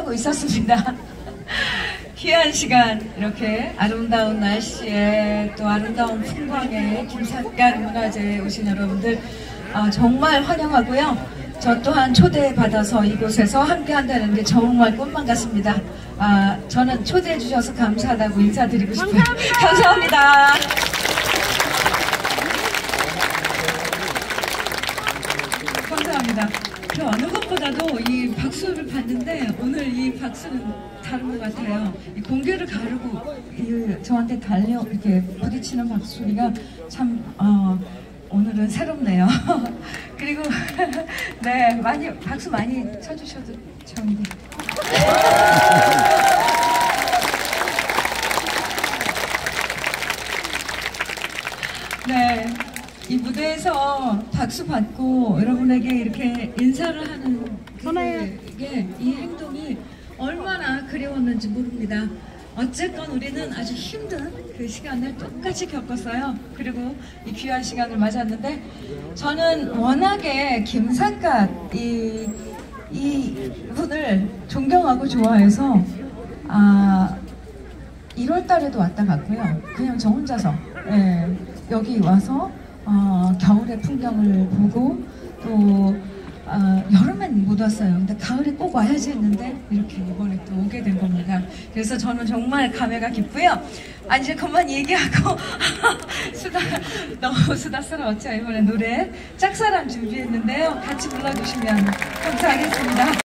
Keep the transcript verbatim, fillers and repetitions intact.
기다리고 있었습니다. 귀한 시간, 이렇게 아름다운 날씨에 또 아름다운 풍광에 김삿갓 문화제에 오신 여러분들 어, 정말 환영하고요. 저 또한 초대받아서 이곳에서 함께 한다는 게 정말 꿈만 같습니다. 아, 저는 초대해 주셔서 감사하다고 인사드리고 싶어요. 감사합니다. 감사합니다. 감사합니다. 그 어느 것보다도 이 박수를 받는데 오늘 이 박수는 다른 것 같아요. 이 공기를 가르고 이 저한테 달려 이렇게 부딪히는 박수 소리가 참 어, 오늘은 새롭네요. 그리고 네, 많이 박수 많이 쳐주셔도 좋은데. 네, 이 무대에서 박수 받고 여러분에게 이렇게 인사를 하는 그게 이 행동이 얼마나 그리웠는지 모릅니다. 어쨌건 우리는 아주 힘든 그 시간을 똑같이 겪었어요. 그리고 이 귀한 시간을 맞았는데 저는 워낙에 김삿갓 이, 이 분을 존경하고 좋아해서 아, 일월 달에도 왔다 갔고요. 그냥 저 혼자서 예, 여기 와서 어, 겨울의 풍경을 보고 또 어, 여름엔 못 왔어요. 근데 가을에 꼭 와야지 했는데 이렇게 이번에 또 오게 된 겁니다. 그래서 저는 정말 감회가 깊고요. 아, 이제 그만 얘기하고 수다, 너무 수다스러웠죠. 이번에 노래 짝사랑 준비했는데요. 같이 불러주시면 감사하겠습니다.